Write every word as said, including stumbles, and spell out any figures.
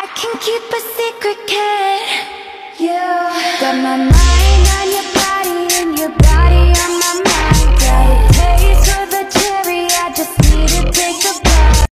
I can keep a secret, can you? Got my mind